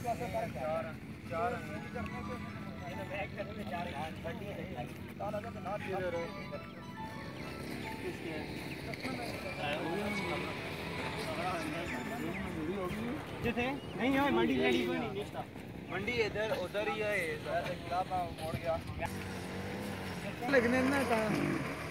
नहीं है मंडी कोई नहीं मंडी इधर उधर ही है। मोड़ गया लगने ना